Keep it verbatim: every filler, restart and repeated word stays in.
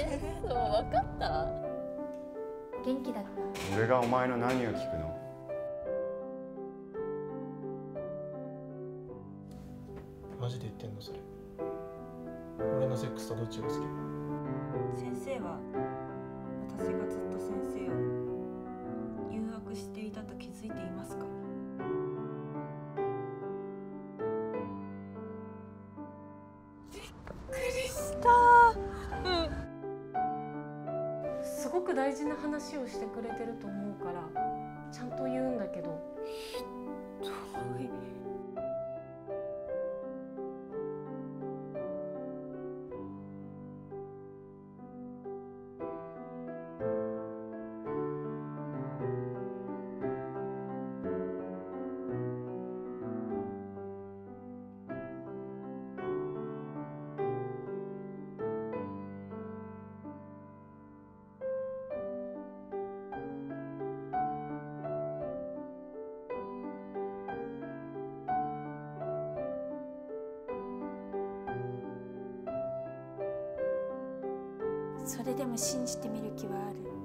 そう、分かった。 元気だった。 俺がお前の何を聞くの？ マジで言ってんのそれ？俺のセックスとどっちが好き？ 先生は私がずっと先生を誘惑していたと気づいていますか？ びっくりした。うん。 すごく大事な話をしてくれてると思うからちゃんと言うんだけど。 ひどい。 それでも信じてみる気はある。